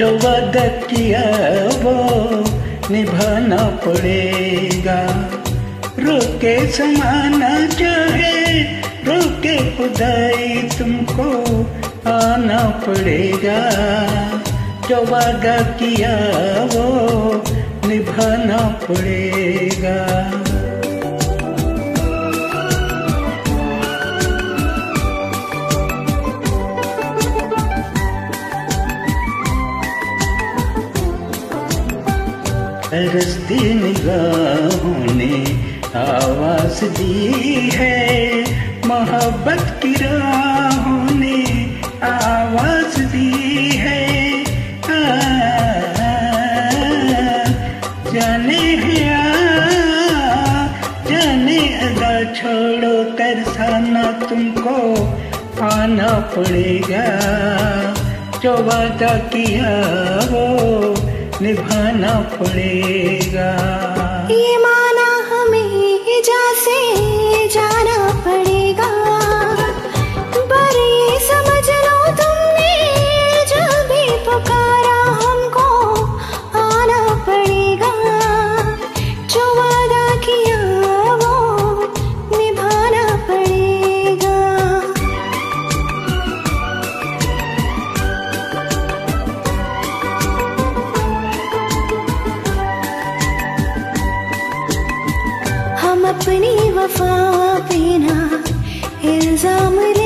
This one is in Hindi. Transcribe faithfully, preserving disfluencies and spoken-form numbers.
जो वादा किया वो निभाना पड़ेगा। रोके समाना चाहे रोके खुदाई तुमको आना पड़ेगा। जो वादा किया वो निभाना पड़ेगा। तरसती निगाहों ने आवाज दी है, मोहब्बत की राहों ने आवाज दी है। आ, जाने है जाने अदा छोड़ो तरसाना तुमको आना पड़ेगा। जो वादा किया वो निभाना पड़ेगा। ये माना हमें जैसे जाना पड़ेगा। पर ये समझ लो तुमने जब भी पुकारा हमको आना पड़ेगा। जो वादा किया वो निभाना पड़ेगा। हम अपनी वफा पे ना इल्जाम